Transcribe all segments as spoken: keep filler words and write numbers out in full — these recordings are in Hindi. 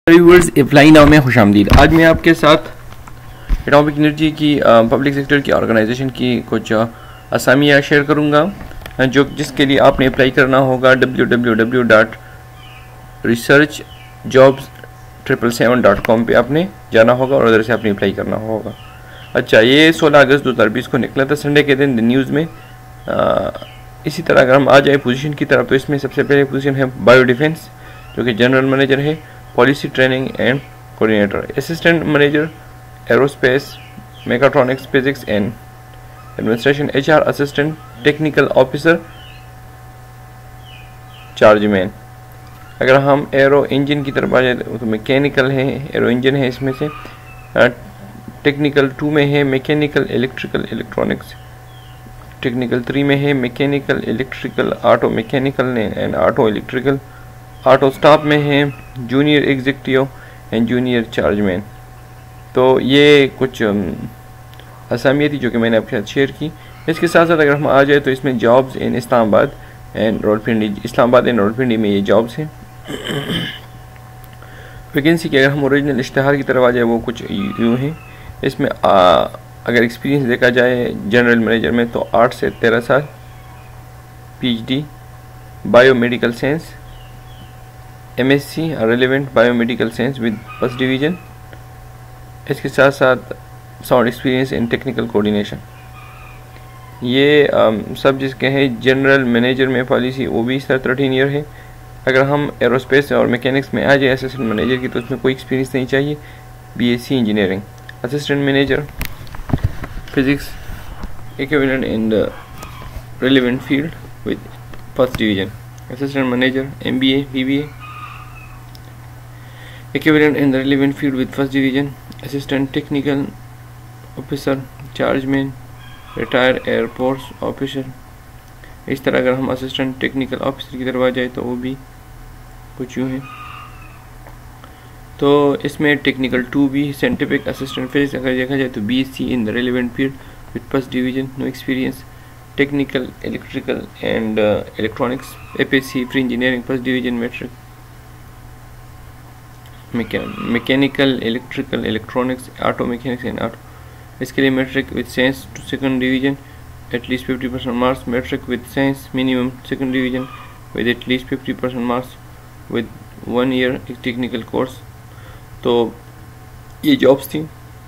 व्यूअर्स अप्लाई नाउ में खुशामदीद। आज मैं आपके साथ एटॉमिक एनर्जी की पब्लिक सेक्टर की ऑर्गेनाइजेशन की कुछ असामियाँ शेयर करूँगा जो जिसके लिए आपने अप्लाई करना होगा W W W dot research jobs triple seven dot com पर आपने जाना होगा और उधर से आपने अप्लाई करना होगा। अच्छा, ये सोलह अगस्त दो हज़ार बीस को निकला था संडे के दिन न्यूज़ में। आ, इसी तरह अगर हम आ जाए पोजीशन की तरफ तो इसमें सबसे पहले पोजीशन है बायो डिफेंस जो कि जनरल मैनेजर है, policy training and coordinator, assistant manager aerospace mechatronics physics and administration, HR assistant, technical officer, chargeman. अगर हम एरो इंजन की तरफ आ जाए तो मैकेनिकल है, एरो इंजन है इसमें से। टेक्निकल टू में है mechanical electrical electronics, technical three में है mechanical electrical auto mechanical and auto electrical, auto staff में है junior executive and junior chargeman. तो ये कुछ असामियाँ थी जो कि मैंने आपके साथ शेयर की। इसके साथ साथ अगर हम आ जाए तो इसमें jobs in Islamabad and Rawalpindi, Islamabad and Rawalpindi में ये जॉब्स हैं। वैकेंसी के अगर हम ओरिजिनल इश्तहार की तरफ आ जाए वो कुछ यूँ हैं। इसमें आ, अगर एक्सपीरियंस देखा जाए जनरल मैनेजर में तो आठ से तेरह साल, PhD, biomedical science, MSc relevant biomedical science with first division. इसके साथ साथ sound experience in technical coordination. ये आम, सब जिसके हैं जनरल मैनेजर में पॉलिसी वो भी इस तरह थर्टीन ईयर है। अगर हम एरोस्पेस और मैकेनिक्स में आ जाए असिस्टेंट मैनेजर की तो उसमें कोई एक्सपीरियंस नहीं चाहिए, BSc engineering. Assistant manager physics equivalent in the relevant field with first division. Assistant manager MBA BBA equivalent in the relevant field with first division, assistant technical officer, chargeman, retired airports officer। इस तरह अगर हम असिस्टेंट टेक्निकल ऑफिसर की तरफ आ जाए तो वो भी कुछ यूँ है। तो इसमें टेक्निकल टू भी, साइंटिफिक असिस्टेंट फिजिक्स अगर देखा जाए तो BSc in the relevant field with first division, no experience. Technical electrical and electronics APSC free engineering first division matric. Mechanical electrical electronics auto mechanics and auto, इसके लिए matric with science two second division at least fifty percent marks, matric with science minimum second division with at least fifty percent marks with one year technical course. तो ये जॉब्स थी।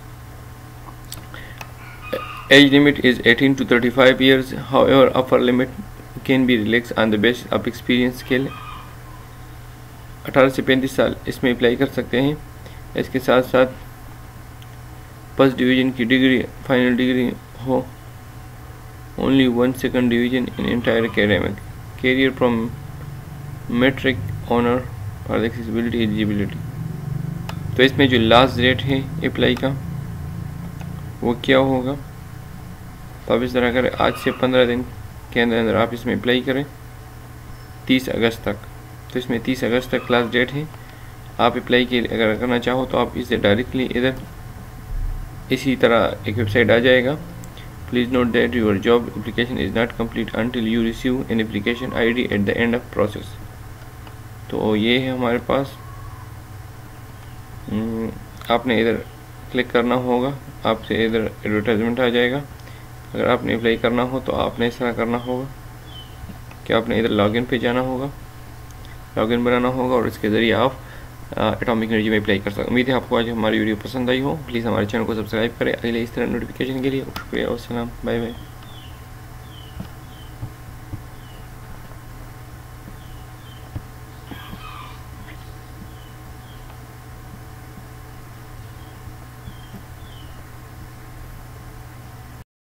Age limit is eighteen to thirty five years, however upper limit can be relax on the basis of experience scale. अठारह से पैंतीस साल इसमें अप्लाई कर सकते हैं। इसके साथ साथ फर्स्ट डिवीजन की डिग्री, फाइनल डिग्री हो, only one second division in entire academic career from matric honour for the accessibility eligibility. तो इसमें जो लास्ट डेट है अप्लाई का वो क्या होगा, तो आप इस तरह करें, आज से पंद्रह दिन के अंदर अंदर आप इसमें अप्लाई करें तीस अगस्त तक। तो इसमें तीस अगस्त तक लास्ट डेट है। आप अप्लाई के अगर करना चाहो तो आप इससे डायरेक्टली इधर इसी तरह एक वेबसाइट आ जाएगा। Please note that your job application is not complete until you receive an application ID at the end of process. तो ये है हमारे पास, आपने इधर क्लिक करना होगा, आपसे इधर एडवर्टाइजमेंट आ जाएगा। अगर आपने अप्लाई करना हो तो आपने इस तरह करना होगा कि आपने इधर लॉगिन पे जाना होगा, लॉगिन बनाना होगा और इसके ज़रिए आप एटॉमिक एनर्जी में अप्लाई कर सकते हैं। उम्मीद है आपको आज हमारी वीडियो पसंद आई हो। प्लीज़ हमारे चैनल को सब्सक्राइब करें अगले इस तरह नोटिफिकेशन के लिए। शुक्रिया, अस्सलाम, बाय बाय।